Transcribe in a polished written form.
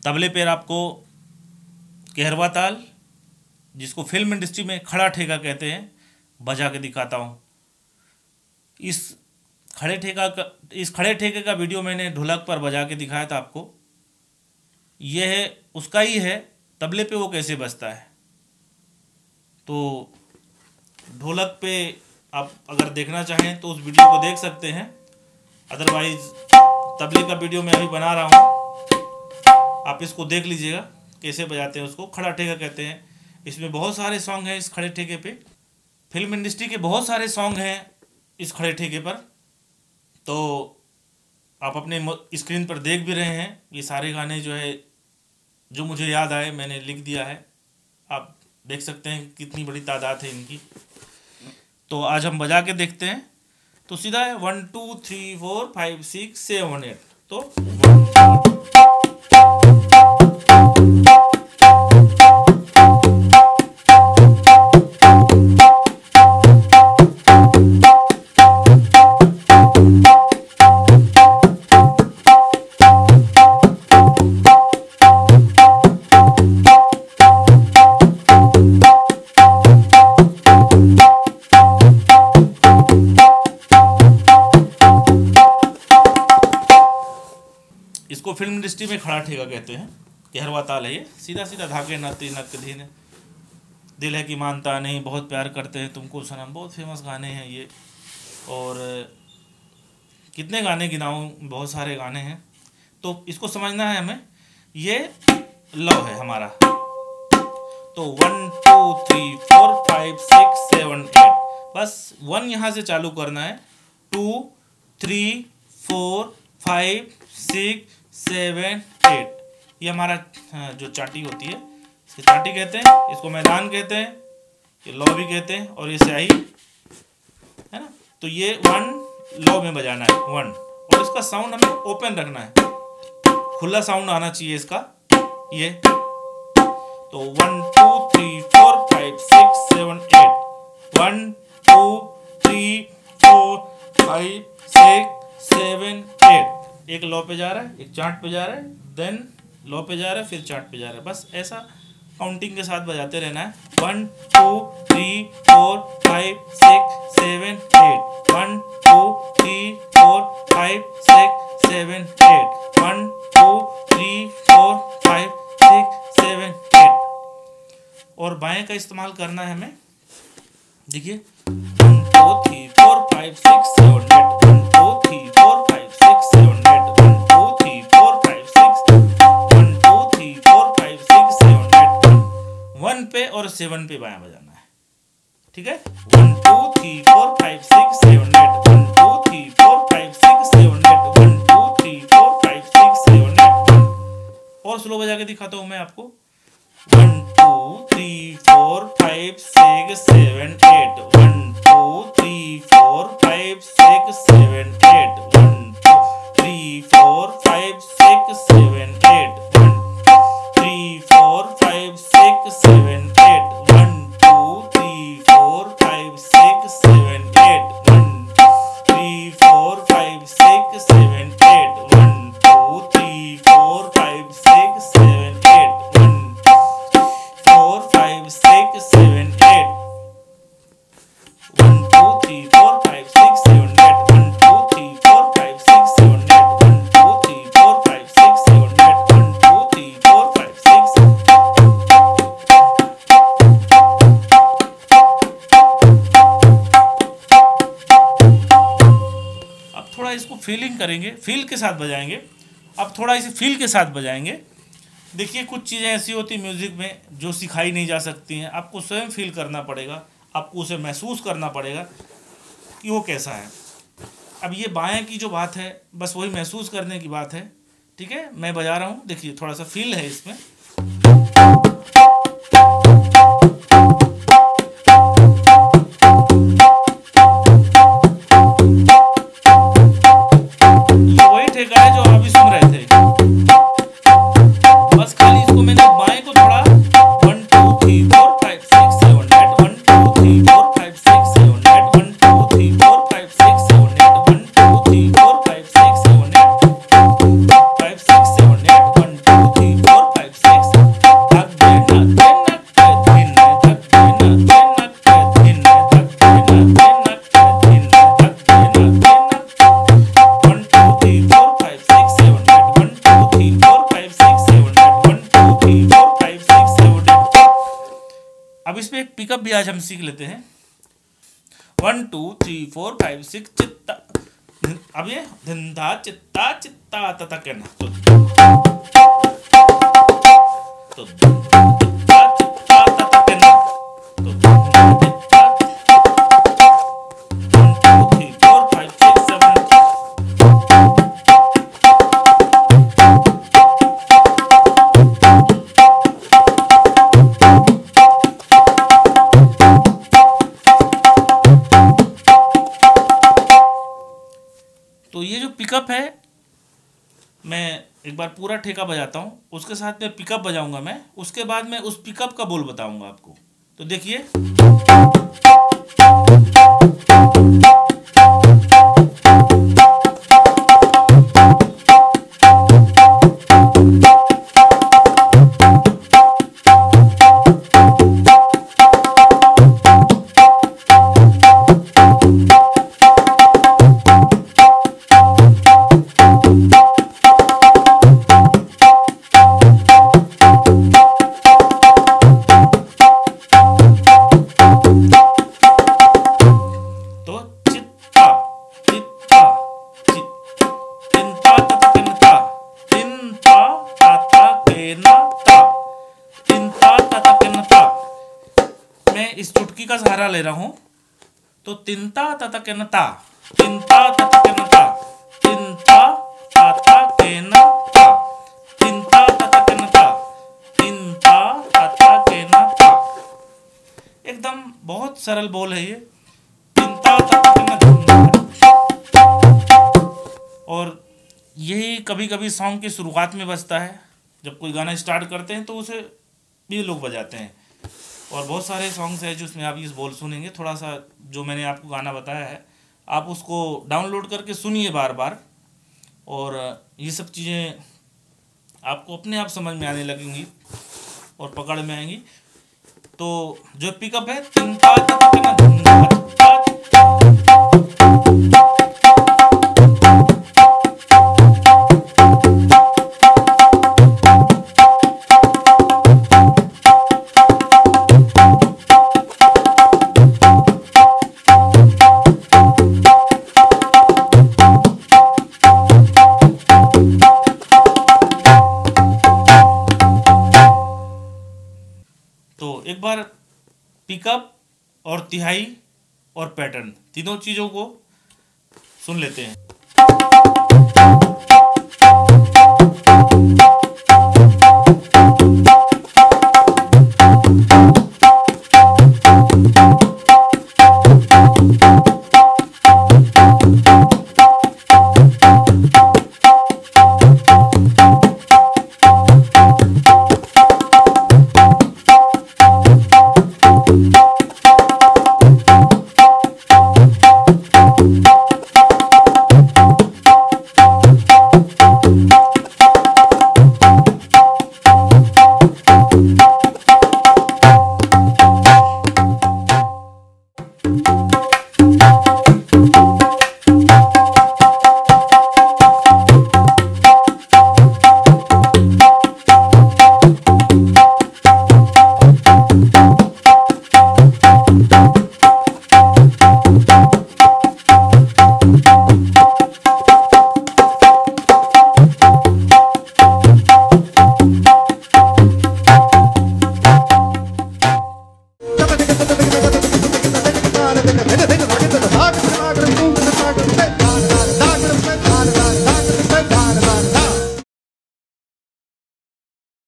तबले पर आपको कहरवा ताल, जिसको फिल्म इंडस्ट्री में खड़ा ठेका कहते हैं, बजा के दिखाता हूँ। इस खड़े ठेके का वीडियो मैंने ढोलक पर बजा के दिखाया था आपको। यह है उसका ही है, तबले पे वो कैसे बजता है। तो ढोलक पे आप अगर देखना चाहें तो उस वीडियो को देख सकते हैं, अदरवाइज तबले का वीडियो मैं अभी बना रहा हूँ, आप इसको देख लीजिएगा कैसे बजाते हैं उसको। खड़ा ठेका कहते हैं। इसमें बहुत सारे सॉन्ग हैं इस खड़े ठेके पे, फिल्म इंडस्ट्री के बहुत सारे सॉन्ग हैं इस खड़े ठेके पर। तो आप अपने स्क्रीन पर देख भी रहे हैं, ये सारे गाने जो है जो मुझे याद आए मैंने लिख दिया है। आप देख सकते हैं कितनी बड़ी तादाद है इनकी। तो आज हम बजा के देखते हैं। तो सीधा है 1 2 3 4 5 6 7 8। तो इसको फिल्म इंडस्ट्री में खड़ा ठेका कहते हैं। कहरवा ताल है ये। सीधा सीधा धागे नाते नक धीन, दिल है कि मानता नहीं, बहुत प्यार करते हैं तुमको सनम, बहुत फेमस गाने हैं ये। और कितने गाने गिनाऊं, बहुत सारे गाने हैं। तो इसको समझना है हमें, ये लव है हमारा। तो 1 2 3 4 5 6 7 8, बस 1 यहाँ से चालू करना है। 2 3 4 5 6 7 8, ये हमारा जो चाटी होती है, इसको चाटी कहते हैं, इसको मैदान कहते हैं, ये लौ भी कहते हैं, और ये स्याही है ना। तो ये 1 लौ में बजाना है 1, और इसका साउंड हमें ओपन रखना है, खुला साउंड आना चाहिए इसका ये। तो 1 2 3 4 5 6 7 8, 1 2 3 4 5 6 7 8। एक लौ पे जा रहा है, एक चार्ट पे जा रहा है, देन लौ पे जा रहा है, फिर चार्ट पे जा रहा है। बस ऐसा काउंटिंग के साथ बजाते रहना है। 1 2 3 4 5 6 7 8, 1 2 3 4 5 6 7 8, 1 2 3 4 5 6 7 8। और बाएं का इस्तेमाल करना है हमें। देखिए 1 2 3 4 5 6 7 8, 1 2 3 4 5 6 7 8, 1 2 3 4 5 6, 1 2 3 4 5 6 7 8। 1 पे और 7 पे बायां बजाना है, ठीक है। 1 2 3 4 5 6 7 8, 1 2 3 4 5 6 7 8, 1 2 3 4 5 6 7 8। और स्लो बजा के दिखाता हूं मैं आपको। 1 2 3 4 5 6 7 8, 1 2 3 4 5 6 7 8, 1 2 3 4 5 6 7 8, 1 3 4 5 6 7 8, 1 2 3 4 5 6 7 8, 1 3 4 5 6 7 8, 1 2 3 4 5 6 7 8, 1 4 5 6 7 8, 1 2 3 4 5 6 7 8, 1 2 3 4 5 6 7 8, 1 2 3 4 5 6 7 8, 1 2 3 4 5 6 7। अब थोड़ा इसको फीलिंग करेंगे, फील के साथ बजाएंगे। अब थोड़ा इसे फील के साथ बजाएंगे। देखिए कुछ चीज़ें ऐसी होती म्यूज़िक में जो सिखाई नहीं जा सकती हैं, आपको स्वयं फील करना पड़ेगा, आपको उसे महसूस करना पड़ेगा कि वो कैसा है। अब ये बाएं की जो बात है, बस वही महसूस करने की बात है, ठीक है। मैं बजा रहा हूँ, देखिए थोड़ा सा फील है इसमें। ये वही ठेका है जो अभी सुन रहे थे, बस खाली इसको मैंने बाएं को थोड़ा 1 2 3 4 5 6 7 8, 1 2 3 4 5 6 7 8, 1 2 3 4 5 6 7 8, 1 2 3 4 5 6 7 8, 5 6 7 8, 1 2 3 4 आज हम सीख लेते हैं। 1 2 3 4 5 6 चित्ता। अब ये धिंधा चित्ता चित्ता तथा कहना तो चित्ता चित्ता तथा कहना तो 1 2 3 4 5 6 7। तो ये जो पिकअप है, मैं एक बार पूरा ठेका बजाता हूँ, उसके साथ में पिकअप बजाऊंगा मैं, उसके बाद मैं उस पिकअप का बोल बताऊंगा आपको। तो देखिए, मैं इस चुटकी का सहारा ले रहा हूं, तो तिंता तथा केनता, तिंता तथा केनता, तिंता तथा केनता, तिंता तथा केनता, तिंता तथा केनता। एकदम बहुत सरल बोल है ये, तिंता तथा केनता। और यही कभी कभी सॉन्ग की शुरुआत में बजता है, जब कोई गाना स्टार्ट करते हैं तो उसे भी लोग बजाते हैं। और बहुत सारे सॉन्ग्स हैं जिसमें आप इस बोल सुनेंगे। थोड़ा सा जो मैंने आपको गाना बताया है, आप उसको डाउनलोड करके सुनिए बार बार, और ये सब चीज़ें आपको अपने आप समझ में आने लगेंगी और पकड़ में आएंगी। तो जो पिकअप है, तो एक बार पिकअप और तिहाई और पैटर्न तीनों चीज़ों को सुन लेते हैं।